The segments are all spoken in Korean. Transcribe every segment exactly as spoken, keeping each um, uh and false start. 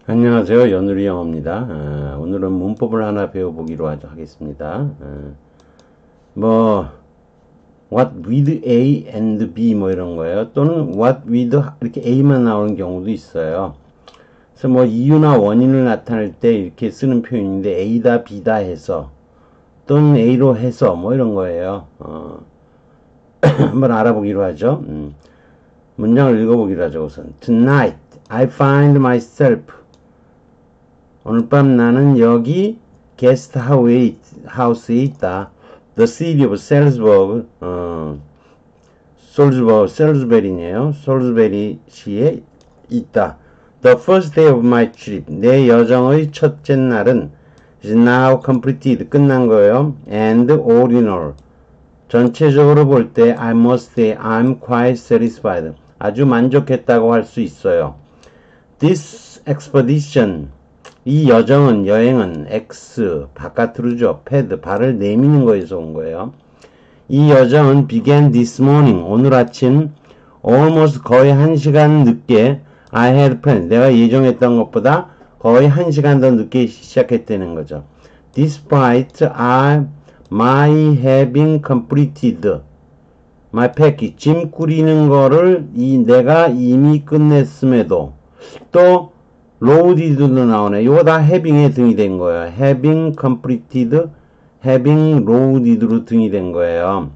안녕하세요. 연우리 영어입니다. 어, 오늘은 문법을 하나 배워보기로 하겠습니다. 어, 뭐 what with A and B 뭐 이런 거예요. 또는 what with 이렇게 A만 나오는 경우도 있어요. 그래서 뭐 이유나 원인을 나타낼 때 이렇게 쓰는 표현인데 A다 B다 해서 또는 A로 해서 뭐 이런 거예요. 어, 한번 알아보기로 하죠. 음, 문장을 읽어보기로 하죠. 우선 Tonight I find myself 오늘 밤 나는 여기 게스트 하우스에 있다. The city of Salisbury, 어, 솔즈버그, 셀즈베리네요. 솔즈베리 시에 있다. The first day of my trip, 내 여정의 첫째 날은 is now completed, 끝난 거예요. And all in all, 전체적으로 볼 때 I must say I'm quite satisfied, 아주 만족했다고 할 수 있어요. This expedition, 이 여정은, 여행은 X, 바깥으로죠. 패드, 발을 내미는 거에서 온 거예요. 이 여정은 began this morning, 오늘 아침, almost 거의 한 시간 늦게, I had planned, 내가 예정했던 것보다 거의 한 시간 더 늦게 시작했다는 거죠. Despite I, my having completed my package, 짐 꾸리는 거를 이, 내가 이미 끝냈음에도, 또 loaded도 나오네. 이거 다 having에 등이 된 거예요. having completed, having loaded로 등이 된 거예요.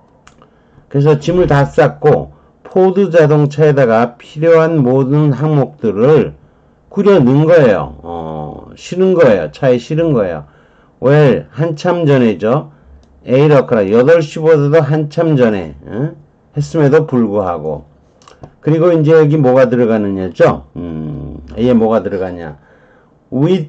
그래서 짐을 다 쌌고 포드 자동차에다가 필요한 모든 항목들을 꾸려 넣은 거예요. 어, 실은 거예요. 차에 실은 거예요. well, 한참 전에죠. eight o'clock, 여덟 시보다도 한참 전에 어? 했음에도 불구하고. 그리고 이제 여기 뭐가 들어가느냐죠. 음, 얘 뭐가 들어가냐. with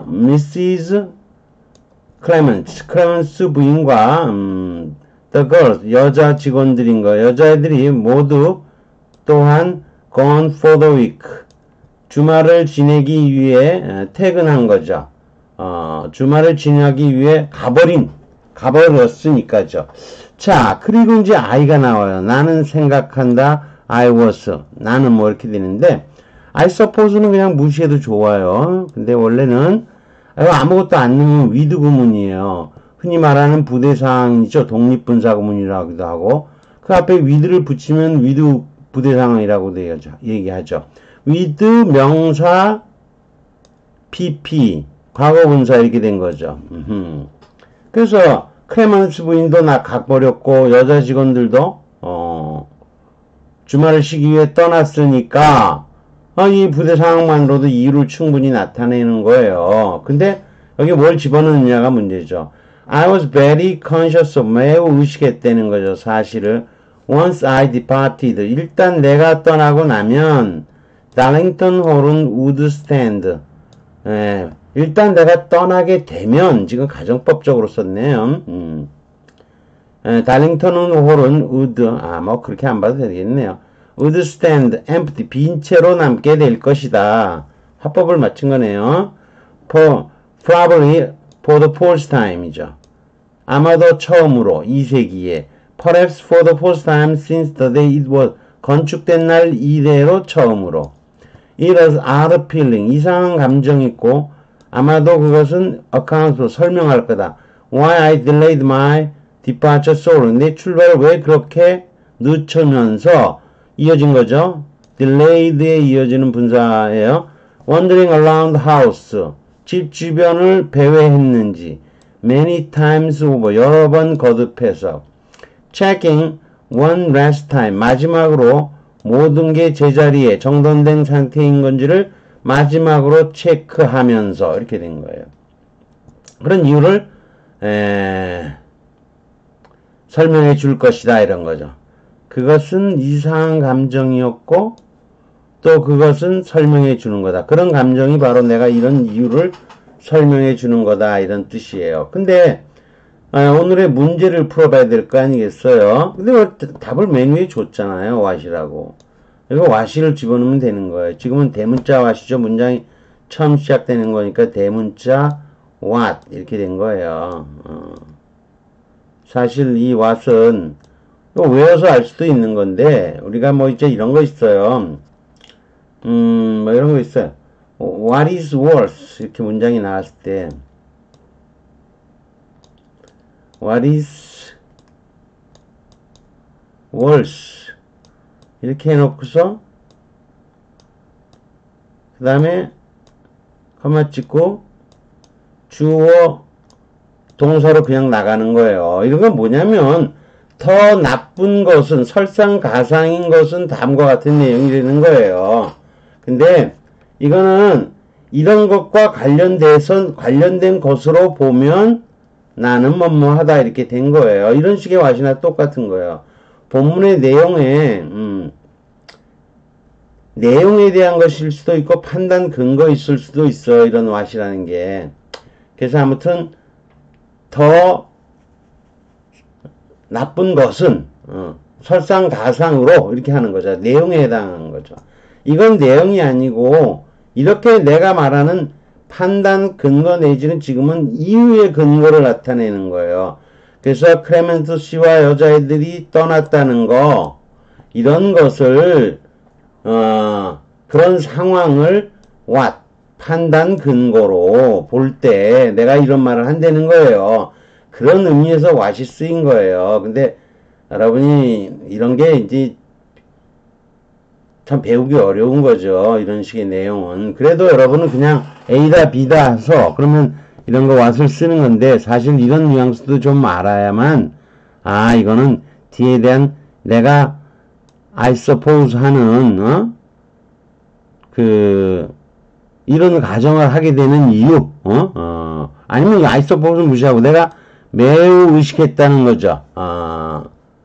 미시스 Clements, 클레멘스 부인과 음, the girls, 여자 직원들인 거, 여자애들이 모두 또한 gone for the week, 주말을 지내기 위해 퇴근한 거죠. 어, 주말을 지내기 위해 가버린, 가버렸으니까죠. 자, 그리고 이제 I가 나와요. 나는 생각한다. I was, 나는 뭐 이렇게 되는데 I suppose는 그냥 무시해도 좋아요. 근데 원래는 아무것도 안 넣으면 with 구문이에요. 흔히 말하는 부대상황이죠. 독립분사구문이라고도 하고 그 앞에 with를 붙이면 with 부대상황이라고 얘기하죠. with 명사 pp 과거분사 이렇게 된 거죠. 음흠. 그래서 클레먼스 부인도 나 각버렸고 여자 직원들도 어 주말을 쉬기 위해 떠났으니까 어, 이 부대 상황만으로도 이유를 충분히 나타내는 거예요. 근데 여기 뭘 집어넣느냐가 문제죠. I was very conscious of, 매우 의식했다는 거죠. 사실을. Once I departed, 일단 내가 떠나고 나면 Darlington Hall은 would stand. 예, 일단 내가 떠나게 되면, 지금 가정법적으로 썼네요. 음. 달링턴 홀은 would, 아, 뭐, 그렇게 안 봐도 되겠네요. would stand empty, 빈 채로 남게 될 것이다. 화법을 맞춘 거네요. for, probably for the first time이죠. 아마도 처음으로, 이 세기에. perhaps for the first time since the day it was, 건축된 날 이래로 처음으로. it was odd feeling, 이상한 감정이 있고, 아마도 그것은 account, 설명할 거다. why I delayed my departure so long. 내 출발을 왜 그렇게 늦추면서 이어진 거죠. delayed에 이어지는 분사예요. wandering around the house. 집 주변을 배회했는지. many times over. 여러 번 거듭해서. checking one last time. 마지막으로 모든 게 제자리에 정돈된 상태인 건지를 마지막으로 체크하면서 이렇게 된 거예요. 그런 이유를 에... 설명해 줄 것이다 이런 거죠. 그것은 이상한 감정이었고 또 그것은 설명해 주는 거다. 그런 감정이 바로 내가 이런 이유를 설명해 주는 거다 이런 뜻이에요. 근데 아, 오늘의 문제를 풀어봐야 될 거 아니겠어요? 근데 왜 답을 메뉴에 줬잖아요. what이라고. 이거 what을 집어넣으면 되는 거예요. 지금은 대문자 what이죠. 문장이 처음 시작되는 거니까 대문자 what 이렇게 된 거예요. 어. 사실 이 what은 외워서 알 수도 있는 건데 우리가 뭐 이제 이런 거 있어요. 음, 뭐 이런 거 있어요. what is worse 이렇게 문장이 나왔을 때 what is worse 이렇게 해놓고서 그 다음에 커마 찍고 주어 동사로 그냥 나가는 거예요. 이런 건 뭐냐면 더 나쁜 것은 설상가상인 것은 다음과 같은 내용이 되는 거예요. 근데 이거는 이런 것과 관련돼서 관련된 것으로 보면 나는 뭐뭐하다 이렇게 된 거예요. 이런 식의 와시나 똑같은 거예요. 본문의 내용에 음, 내용에 대한 것일 수도 있고 판단 근거 있을 수도 있어. 이런 와시라는 게. 그래서 아무튼 더 나쁜 것은 어, 설상가상으로 이렇게 하는 거죠. 내용에 해당하는 거죠. 이건 내용이 아니고 이렇게 내가 말하는 판단 근거 내지는 지금은 이유의 근거를 나타내는 거예요. 그래서 클레멘트 씨와 여자애들이 떠났다는 거 이런 것을 어, 그런 상황을 what 판단 근거로 볼 때 내가 이런 말을 한다는 거예요. 그런 의미에서 what이 쓰인 거예요. 근데 여러분이 이런 게 이제 참 배우기 어려운 거죠. 이런 식의 내용은. 그래도 여러분은 그냥 A다 B다 해서 그러면 이런 거 what을 쓰는 건데 사실 이런 뉘앙스도 좀 알아야만 아 이거는 뒤에 대한 내가 I suppose 하는 어? 그 이런 가정을 하게 되는 이유 어? 어. 아니면 I suppose 무시하고 내가 매우 의식했다는 거죠. 어.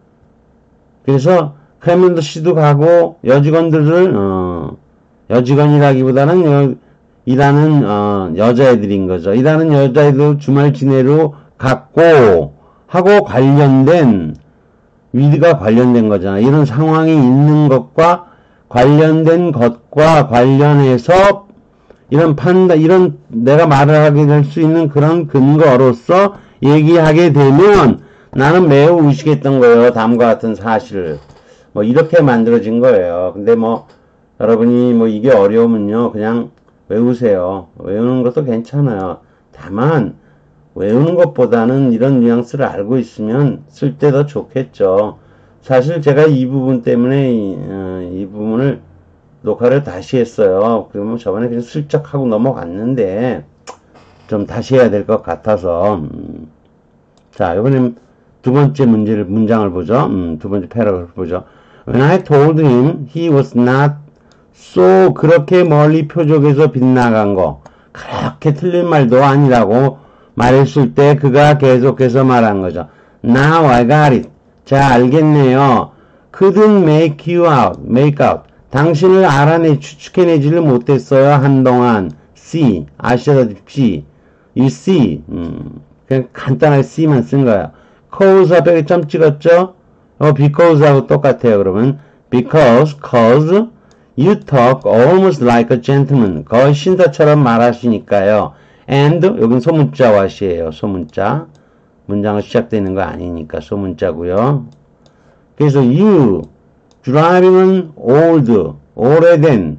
그래서 클레멘트 씨도 가고 여직원들을 어, 여직원이라기보다는 여, 일하는 어, 여자애들인 거죠. 일하는 여자애들 주말 지내러 갔고 하고 관련된 위드가 관련된 거잖아. 이런 상황이 있는 것과 관련된 것과 관련해서 이런 판단, 이런 내가 말을 하게 될 수 있는 그런 근거로서 얘기하게 되면 나는 매우 의식했던 거예요. 다음과 같은 사실을. 뭐 이렇게 만들어진 거예요. 근데 뭐 여러분이 뭐 이게 어려우면요 그냥 외우세요. 외우는 것도 괜찮아요. 다만 외우는 것보다는 이런 뉘앙스를 알고 있으면 쓸 때 더 좋겠죠. 사실 제가 이 부분 때문에 이, 어, 이 부분을 녹화를 다시 했어요. 그러면 저번에 그냥 슬쩍 하고 넘어갔는데 좀 다시 해야 될 것 같아서 음. 자 이번엔 두 번째 문제를 문장을 보죠. 음, 두 번째 패러그래프 보죠. When I told him he was not so 그렇게 멀리 표적에서 빗나간 거 그렇게 틀린 말도 아니라고 말했을 때 그가 계속해서 말한 거죠. Now I got it. 자 알겠네요. Couldn't make you out. make out. 당신을 알아내 추측해내지를 못했어요. 한동안. See. 아시다시피 you see. 음, 그냥 간단하게 C만 쓴 거야. cause 앞에 점 찍었죠? 어, because하고 똑같아요. 그러면 because, cause you talk almost like a gentleman. 거의 신사처럼 말하시니까요. and 여긴 소문자 와시예요. 소문자. 문장은 시작되는 거 아니니까 소문자고요. 그래서 you driving은 old, 오래된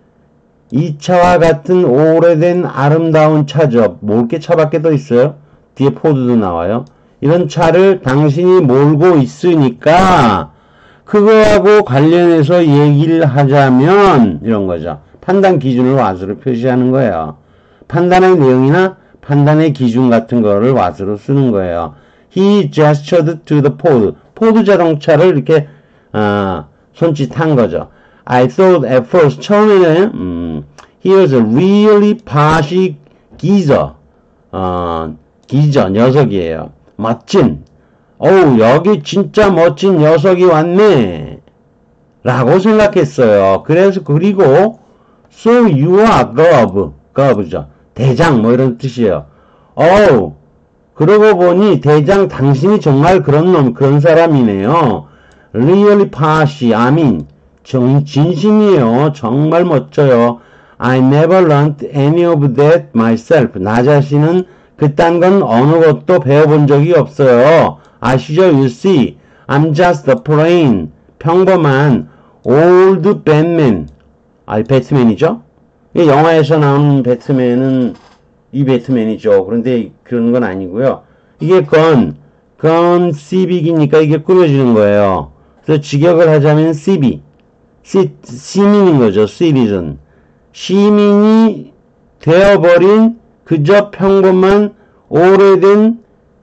이 차와 같은 오래된 아름다운 차죠. 뭘 게 차밖에 더 있어요? 뒤에 포드도 나와요. 이런 차를 당신이 몰고 있으니까 그거하고 관련해서 얘기를 하자면 이런 거죠. 판단 기준을 what으로 표시하는 거예요. 판단의 내용이나 판단의 기준 같은 거를 what으로 쓰는 거예요. He gestured to the Ford. 포드 자동차를 이렇게 어, 손짓한 거죠. I thought at first 처음에는 음, he was a really posh geezer. 어, geezer 녀석이에요. 멋진. 어우 여기 진짜 멋진 녀석이 왔네. 라고 생각했어요. 그래서 그리고 so you are gov. gov죠. 대장 뭐 이런 뜻이에요. 어우 그러고 보니 대장 당신이 정말 그런 놈 그런 사람이네요. Really posh. I mean 정, 진심이에요. 정말 멋져요. I never learned any of that myself. 나 자신은 그딴 건 어느 것도 배워본 적이 없어요. 아시죠? You see, I'm just a plain, 평범한 old Batman. 아, 배트맨이죠? 이 영화에서 나오는 배트맨은 이 배트맨이죠. 그런데 그런 건 아니고요. 이게 건, 건 시빅이니까 이게 꾸며지는 거예요. 그래서 직역을 하자면 시비, 시, 시민인 거죠. 시비즌. 시민이 되어버린 그저 평범한 오래된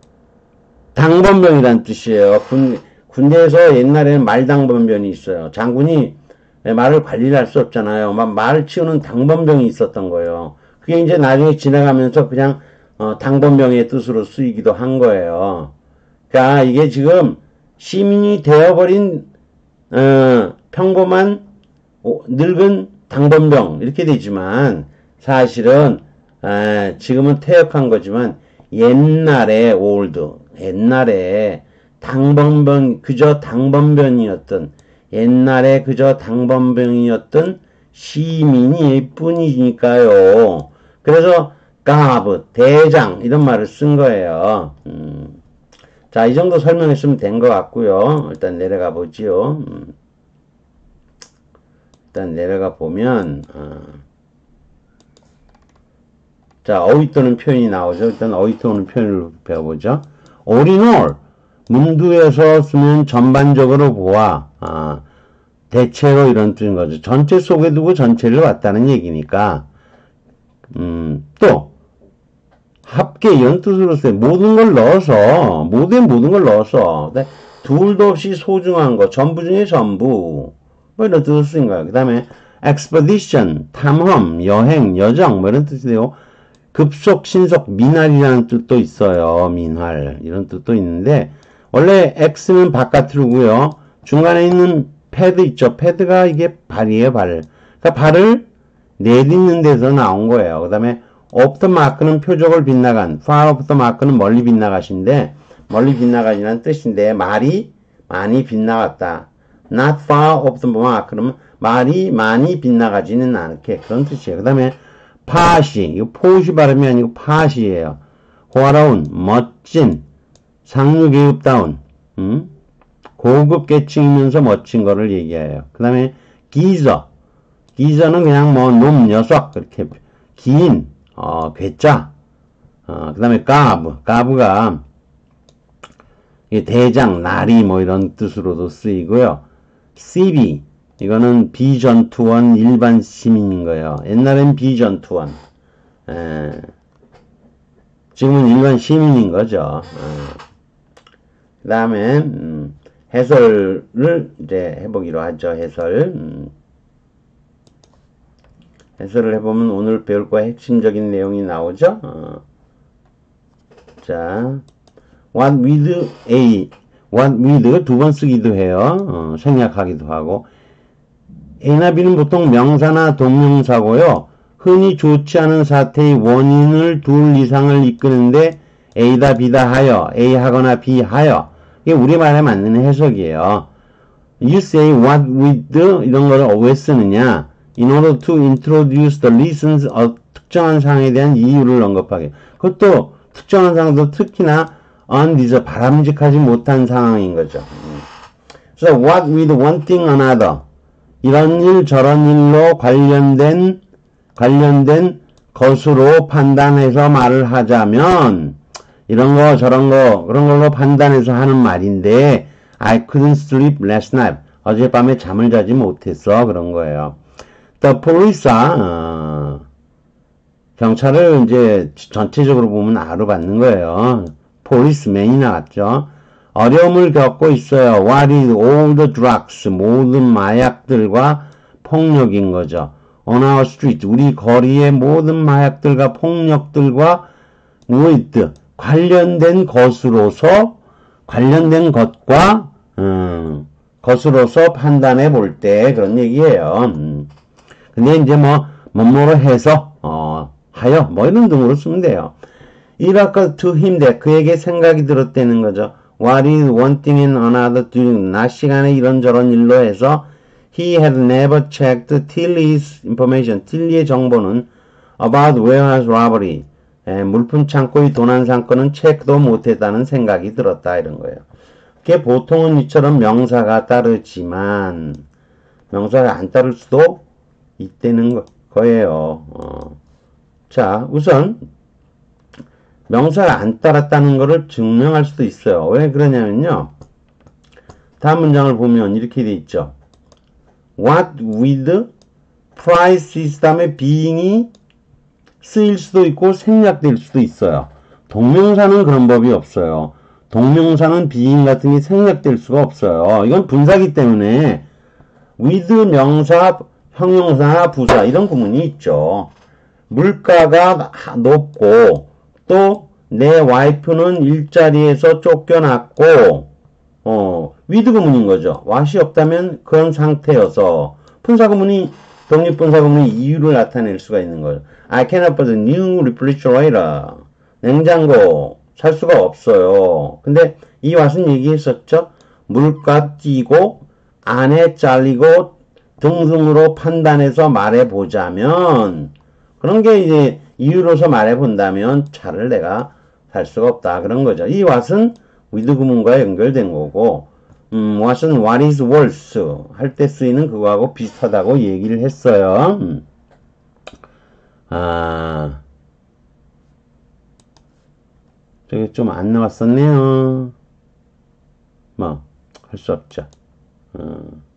당번병이란 뜻이에요. 군, 군대에서 옛날에는 말당번병이 있어요. 장군이 말을 관리를 할 수 없잖아요. 막 말을 치우는 당번병이 있었던 거예요. 그게 이제 나중에 지나가면서 그냥 어, 당번병의 뜻으로 쓰이기도 한 거예요. 그러니까 이게 지금 시민이 되어버린 어, 평범한 오, 늙은 당번병 이렇게 되지만 사실은 에, 지금은 퇴역한 거지만 옛날에 올드 옛날에 당번병 그저 당번병이었던 옛날에 그저 당번병이었던 시민이 뿐이니까요. 그래서 가브 대장 이런 말을 쓴 거예요. 음. 자, 이 정도 설명했으면 된 것 같고요. 일단 내려가 보지요. 음. 일단 내려가 보면 어. 자, 어휘또는 표현이 나오죠. 일단 어휘또는 표현을 배워보죠. all in all 문두에서 쓰면 전반적으로 보아 아, 대체로 이런 뜻인 거죠. 전체 속에 두고 전체를 봤다는 얘기니까 음, 또 합계 이런 뜻으로 써요. 모든 걸 넣어서 모든 모든 걸 넣어서 둘도 없이 소중한 거 전부 중에 전부 뭐 이런 뜻으로 쓰인 거예요. 그 다음에 expedition 탐험 여행 여정 뭐 이런 뜻이 되고 급속 신속 민활이라는 뜻도 있어요. 민활 이런 뜻도 있는데 원래 X는 바깥으로고요. 중간에 있는 패드 있죠. 패드가 이게 발이에요. 발. 그러니까 발을 내딛는 데서 나온 거예요. 그 다음에 off the mark는 표적을 빗나간, far off the mark는 멀리 빗나가신데 멀리 빗나가지는 뜻인데 말이 많이 빗나갔다. not far off the mark 그러면 말이 많이 빗나가지는 않게 그런 뜻이에요. 그 다음에 파시 이거 포시 발음이 아니고 파시예요. 호화로운 멋진 상류계급다운 음? 고급 계층이면서 멋진 거를 얘기해요. 그 다음에 기저 기저는 그냥 뭐 놈 녀석 그렇게 긴 어, 괴짜 어, 그 다음에 가브 가브가 대장 나리 뭐 이런 뜻으로도 쓰이고요. 씨비 이거는 비전투원 일반 시민인 거예요. 옛날엔 비전투원 에, 지금은 일반 시민인 거죠. 그 다음에 음, 해설을 이제 해보기로 하죠. 해설 음, 해설을 해보면 오늘 배울 거에 핵심적인 내용이 나오죠. 어. 자, what with A, what with 두 번 쓰기도 해요. 어, 생략하기도 하고 A나 B는 보통 명사나 동명사고요. 흔히 좋지 않은 사태의 원인을 둘 이상을 이끄는데 A다 B다 하여 A 하거나 B 하여 이게 우리말에 맞는 해석이에요. You say what with 이런 거를 왜 쓰느냐? In order to introduce the reasons of 특정한 상황에 대한 이유를 언급하게. 그것도 특정한 상황도 특히나 undesirable 바람직하지 못한 상황인 거죠. So what with one thing another 이런 일 저런 일로 관련된 관련된 것으로 판단해서 말을 하자면 이런 거 저런 거 그런 걸로 판단해서 하는 말인데 I couldn't sleep last night 어젯밤에 잠을 자지 못했어 그런 거예요. The police 어, 경찰을 이제 전체적으로 보면 아로 받는 거예요. policeman이 나왔죠. 어려움을 겪고 있어요. What is all the drugs 모든 마약들과 폭력인 거죠. On our street 우리 거리의 모든 마약들과 폭력들과 with 관련된 것으로서 관련된 것과 음, 것으로서 판단해 볼 때 그런 얘기예요. 음. 근데 이제 뭐 뭐뭐로 해서 어, 하여 뭐 이런 등으로 쓰면 돼요. 이라까 to him that 그에게 생각이 들었다는 거죠. What is one thing and another doing 낮 시간에 이런저런 일로 해서 he had never checked Tilly's information 틸리의 정보는 about warehouse robbery 에, 물품 창고의 도난 사건은 체크도 못했다는 생각이 들었다 이런 거예요. 그게 보통은 이처럼 명사가 따르지만 명사가 안 따를 수도 있다는 거예요. 어. 자, 우선 명사를 안 따랐다는 것을 증명할 수도 있어요. 왜 그러냐면요. 다음 문장을 보면 이렇게 돼 있죠. What with price 다음에 being이 쓰일 수도 있고 생략될 수도 있어요. 동명사는 그런 법이 없어요. 동명사는 being 같은 게 생략될 수가 없어요. 이건 분사기 때문에 with 명사, 형용사나 부사 이런 구문이 있죠. 물가가 높고 또 내 와이프는 일자리에서 쫓겨났고 어, with 구문인 거죠. what이 없다면 그런 상태여서 분사 구문이 독립분사 구문이 이유를 나타낼 수가 있는 거죠. I can't afford a new refrigerator. 냉장고 살 수가 없어요. 근데 이 what은 얘기했었죠. 물가 뛰고 안에 잘리고 등등으로 판단해서 말해보자면 그런 게 이제 이유로서 말해본다면 차를 내가 살 수가 없다 그런 거죠. 이 what은 with 구문과 연결된 거고 음, what은 what is worth 할 때 쓰이는 그거하고 비슷하다고 얘기를 했어요. 음. 아, 저게 좀 안 나왔었네요. 뭐, 할 수 없죠. 어.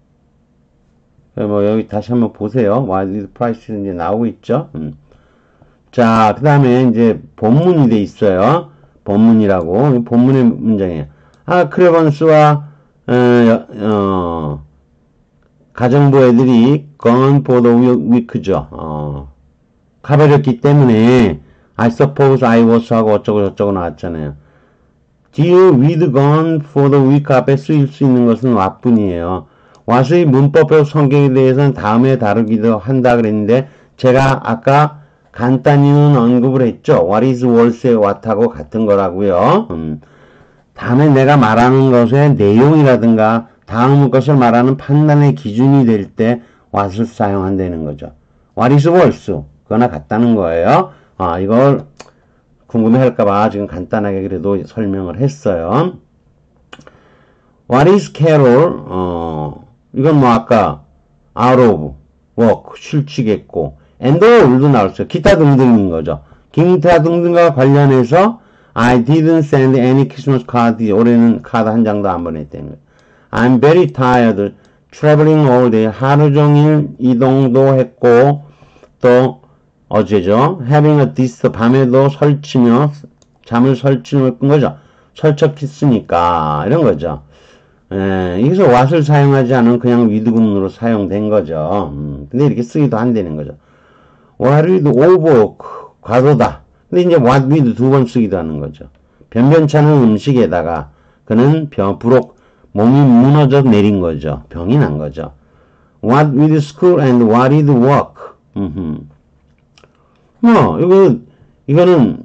뭐, 여기 다시 한번 보세요. what is price 이제 나오고 있죠. 음. 자, 그 다음에 이제 본문이 돼 있어요. 본문이라고. 본문의 문장이에요. 아, 크레번스와 어, 어, 가정부 애들이 gone for the week죠. 어, 가버렸기 때문에 I suppose I was 하고 어쩌고 저쩌고 나왔잖아요. deal with gone for the week 앞에 쓰일 수 있는 것은 what뿐이에요. what의 문법적 성격에 대해서는 다음에 다루기도 한다 그랬는데 제가 아까 간단히는 언급을 했죠. what is worth의 what하고 같은 거라고요. 음. 다음에 내가 말하는 것의 내용이라든가 다음 것을 말하는 판단의 기준이 될 때 what을 사용한다는 거죠. what is worth 그거나 같다는 거예요. 아, 이걸 궁금해 할까봐 지금 간단하게 그래도 설명을 했어요. what is carol 어, 이건 뭐 아까 out of work 쉴치겠고 and all도 나왔어요. 기타 등등인 거죠. 기타 등등과 관련해서 I didn't send any Christmas card. 올해는 카드 한 장도 안 보냈다는 거예요. I'm very tired. Traveling all day. 하루 종일 이동도 했고 또 어제죠. Having a dis. 밤에도 설치며 잠을 설치는 거죠. 설쳤으니까 이런 거죠. 에, 여기서 what을 사용하지 않은 그냥 with 구문으로 사용된 거죠. 음, 근데 이렇게 쓰기도 한다는 거죠. What with over. 과도다. 근데 이제 what with 두 번 쓰기도 하는 거죠. 변변찮은 음식에다가 그는 병, 부록 몸이 무너져 내린 거죠. 병이 난 거죠. What with school and what with work. 음흠. 뭐 이거 이거는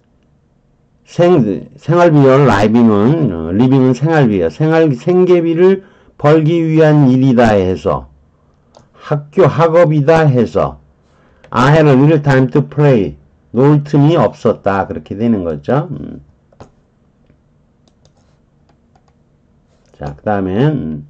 생 생활비열 라이빙은 어, 리빙은 생활비야. 생활 생계비를 벌기 위한 일이다 해서 학교 학업이다 해서 I had a little time to play. 놀 틈이 없었다. 그렇게 되는 거죠. 음. 자, 그 다음에 음.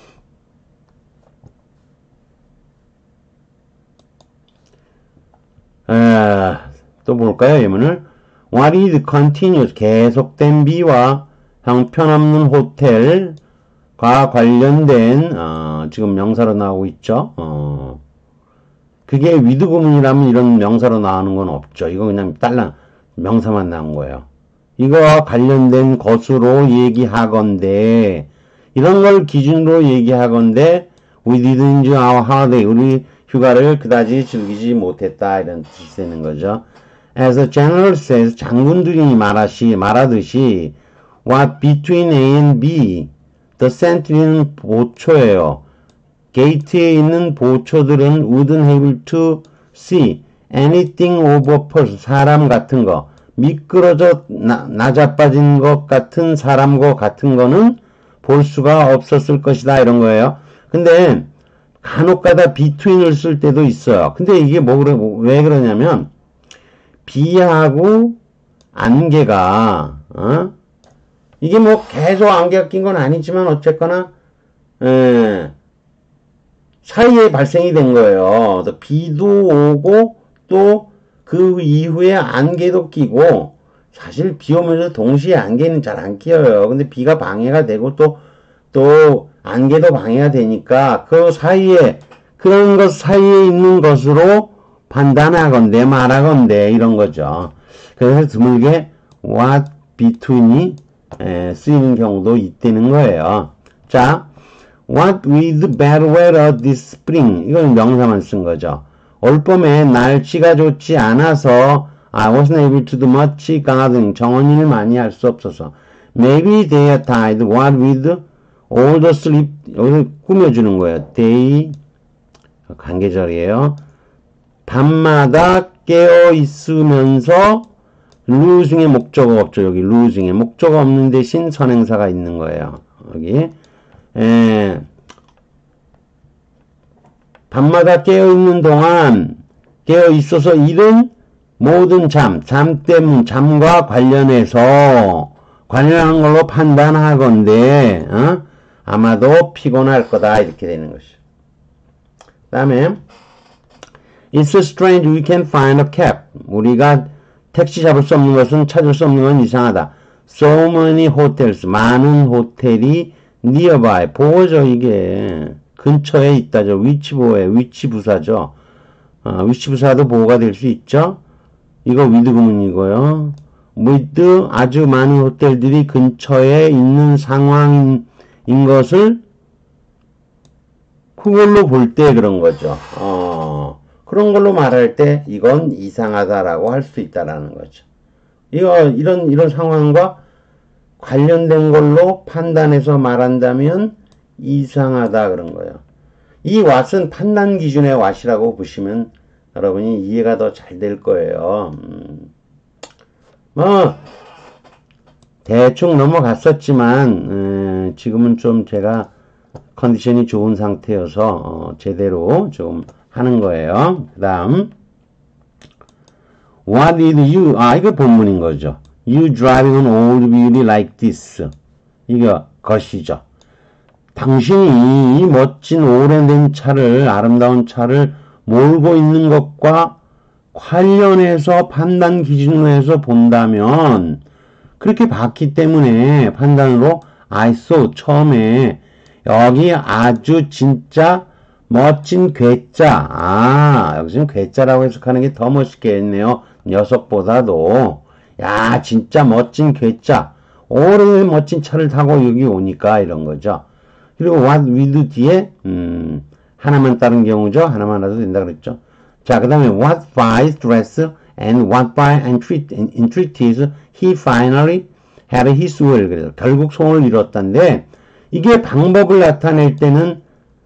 아, 또 볼까요? 예문을 What is continuous 계속된 비와 형편없는 호텔과 관련된 어, 지금 명사로 나오고 있죠. 어. 그게 with 구문이라면 이런 명사로 나오는 건 없죠. 이거 그냥 딸랑 명사만 나온 거예요. 이거와 관련된 것으로 얘기하건대 이런 걸 기준으로 얘기하건대 we didn't enjoy our holiday. 우리 휴가를 그다지 즐기지 못했다. 이런 뜻이 되는 거죠. As a general says, 장군들이 말하시, 말하듯이 what between A and B. The sentry는 보초예요. 게이트에 있는 보초들은 wouldn't able to see anything of a person, 사람 같은 거, 미끄러져 나, 나자빠진 것 같은 사람과 같은 거는 볼 수가 없었을 것이다 이런 거예요. 근데 간혹가다 between을 쓸 때도 있어요. 근데 이게 뭐 그래, 왜 그러냐면 B하고 안개가 어? 이게 뭐 계속 안개가 낀 건 아니지만 어쨌거나 에, 사이에 발생이 된 거예요. 비도 오고 또 그 이후에 안개도 끼고, 사실 비 오면서 동시에 안개는 잘 안 끼어요. 근데 비가 방해가 되고 또, 또 안개도 방해가 되니까 그 사이에, 그런 것 사이에 있는 것으로 판단하건대 말하건대 이런 거죠. 그래서 드물게 what between이 에, 쓰이는 경우도 있다는 거예요. 자, what with bad weather this spring. 이건 명사만 쓴 거죠. 올 봄에 날씨가 좋지 않아서 I wasn't able to do much gardening. 정원일을 많이 할 수 없어서. Maybe they are tired. What with all the sleep. 여기서 꾸며주는 거예요. They, 관계절이에요. 밤마다 깨어 있으면서 losing의 목적어 없죠. 여기 losing의 목적어 없는 대신 선행사가 있는 거예요. 여기. 에, 밤마다 깨어있는 동안 깨어있어서 이른 모든 잠, 잠 때문, 잠과 관련해서 관련한 걸로 판단하건대 어? 아마도 피곤할 거다 이렇게 되는 것이죠. 그 다음에 It's so strange we can find a cab. 우리가 택시 잡을 수 없는 것은 찾을 수 없는 건 이상하다. So many hotels. 많은 호텔이 nearby. 보호죠 이게. 근처에 있다죠. 위치보호에 위치부사죠. 어, 위치부사도 보호가 될 수 있죠. 이거 with 구문이고요. with 아주 많은 호텔들이 근처에 있는 상황인 것을 그걸로 볼 때 그런 거죠. 어, 그런 걸로 말할 때 이건 이상하다라고 할 수 있다라는 거죠. 이거 이런 이런 상황과 관련된 걸로 판단해서 말한다면 이상하다 그런 거예요. 이 what은 판단 기준의 what이라고 보시면 여러분이 이해가 더 잘 될 거예요. 음. 뭐 대충 넘어갔었지만 음, 지금은 좀 제가 컨디션이 좋은 상태여서 어, 제대로 좀 하는 거예요. 그 다음 What did you, 아 이거 본문인 거죠. You driving an old beauty like this. 이거 것이죠. 당신이 이 멋진 오래된 차를, 아름다운 차를 몰고 있는 것과 관련해서 판단 기준으로 해서 본다면 그렇게 봤기 때문에 판단으로 I saw 처음에 여기 아주 진짜 멋진 괴짜. 아, 여기서는 괴짜라고 해석하는 게 더 멋있겠네요. 녀석보다도. 야, 진짜 멋진 괴짜. 오래된 멋진 차를 타고 여기 오니까 이런 거죠. 그리고 what with 뒤에 음, 하나만 따른 경우죠. 하나만 하도 된다 그랬죠. 자, 그 다음에 what by dress and what by entreaties he finally had his will. 그래서 결국 소원을 이뤘다는데 이게 방법을 나타낼 때는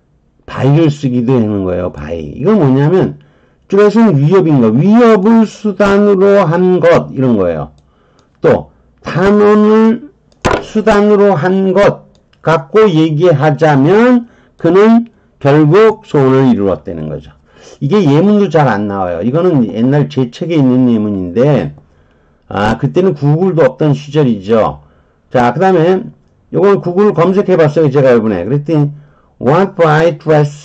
by를 쓰기도 하는 거예요. by. 이건 뭐냐면 dress는 위협인 거. 위협을 수단으로 한 것 이런 거예요. 또 단언을 수단으로 한 것 갖고 얘기하자면 그는 결국 소원을 이루었다는 거죠. 이게 예문도 잘 안 나와요. 이거는 옛날 제 책에 있는 예문인데 아 그때는 구글도 없던 시절이죠. 자, 그 다음에 요건 구글 검색해 봤어요. 제가 이번에. 그랬더니 what by dress,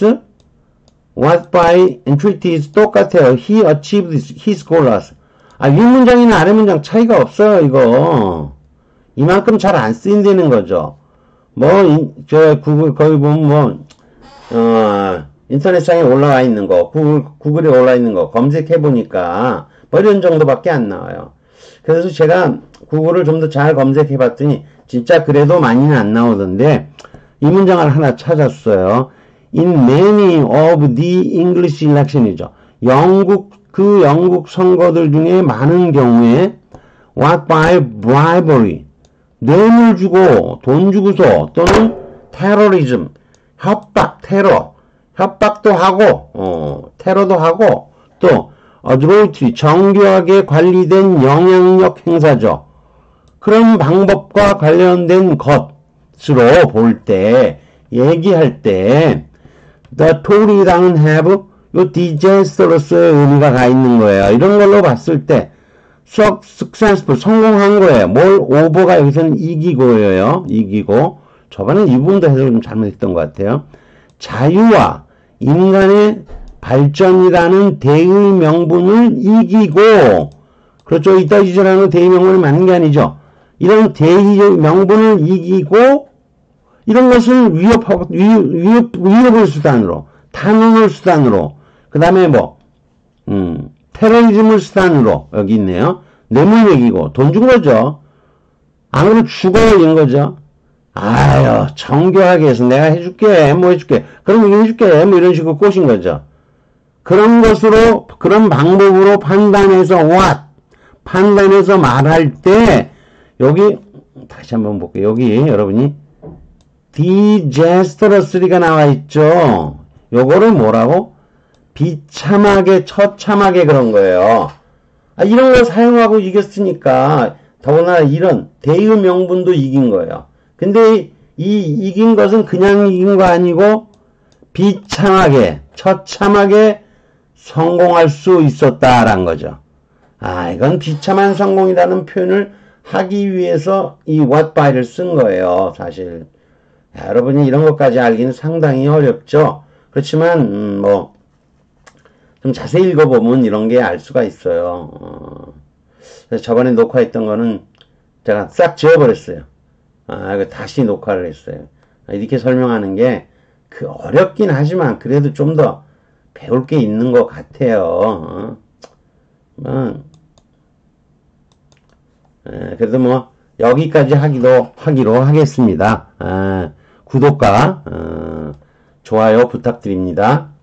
what by entreaties 똑같아요. He achieved his goals. 아, 위 문장이나 아래 문장 차이가 없어요. 이거 이만큼 잘 안 쓰인다는 거죠. 뭐, 인, 저, 구글, 거기 보면 뭐, 어, 인터넷상에 올라와 있는 거, 구글, 구글에 올라와 있는 거, 검색해보니까, 뭐 이런 정도밖에 안 나와요. 그래서 제가 구글을 좀 더 잘 검색해 봤더니, 진짜 그래도 많이는 안 나오던데, 이 문장을 하나 찾았어요. In many of the English election이죠. 영국, 그 영국 선거들 중에 많은 경우에, what by bribery. 뇌물 주고 돈 주고서 또는 테러리즘 협박 테러 협박도 하고 어, 테러도 하고 또 adroitly 정교하게 관리된 영향력 행사죠. 그런 방법과 관련된 것으로 볼 때 얘기할 때 the Tory당은 have 요 disastrous의 의미가 가 있는 거예요. 이런 걸로 봤을 때 successful 성공한 거예요. 뭘 오버가 여기서는 이기고예요. 이기고 저번에 이 부분도 해석을 좀 잘못했던 것 같아요. 자유와 인간의 발전이라는 대의 명분을 이기고, 그렇죠. 이따 지지라는 대의 명분이 맞는 게 아니죠. 이런 대의 명분을 이기고, 이런 것을 위협하고, 위협, 위협, 위협을 수단으로, 탄원을 수단으로, 그 다음에 뭐, 음, 테러리즘을 수단으로, 여기 있네요. 뇌물 먹이고, 돈 준 거죠. 안 그러면 죽어, 이런 거죠. 아유, 정교하게 해서 내가 해줄게, 뭐 해줄게, 그럼 이거 해줄게, 뭐 이런 식으로 꼬신 거죠. 그런 것으로, 그런 방법으로 판단해서, what? 판단해서 말할 때, 여기, 다시 한번 볼게요. 여기, 여러분이, disastrously가 나와 있죠. 요거를 뭐라고? 비참하게, 처참하게 그런 거예요. 아, 이런 걸 사용하고 이겼으니까, 더구나 이런 대의 명분도 이긴 거예요. 근데 이 이긴 것은 그냥 이긴 거 아니고 비참하게, 처참하게 성공할 수 있었다라는 거죠. 아, 이건 비참한 성공이라는 표현을 하기 위해서 이 what by를 쓴 거예요, 사실. 야, 여러분이 이런 것까지 알기는 상당히 어렵죠. 그렇지만 음, 뭐 좀 자세히 읽어보면 이런 게 알 수가 있어요. 어, 그래서 저번에 녹화했던 거는 제가 싹 지워버렸어요. 아, 이거 다시 녹화를 했어요. 이렇게 설명하는 게 그 어렵긴 하지만 그래도 좀 더 배울 게 있는 것 같아요. 어? 뭐, 에, 그래도 뭐 여기까지 하기도 하기로 하겠습니다. 아, 구독과 어, 좋아요 부탁드립니다.